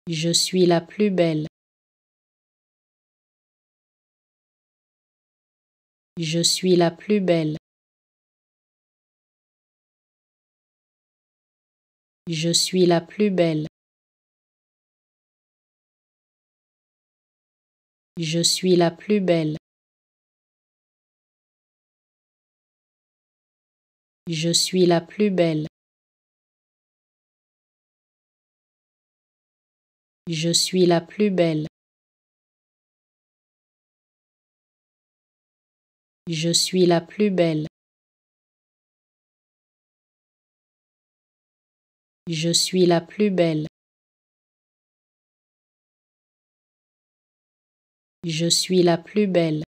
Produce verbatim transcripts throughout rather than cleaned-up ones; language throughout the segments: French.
Je suis la plus belle. Je suis la plus belle. Je suis la plus belle. Je suis la plus belle. Je suis la plus belle. Je suis la plus belle. Je suis la plus belle. Je suis la plus belle. Je suis la plus belle.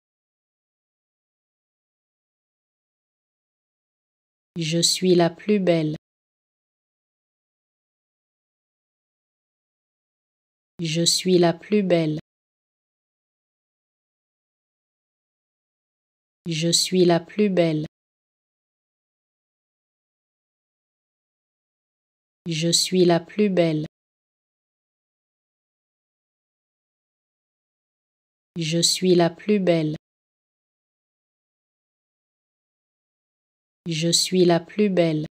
Je suis la plus belle. Je suis la plus belle. Je suis la plus belle. Je suis la plus belle. Je suis la plus belle. Je suis la plus belle.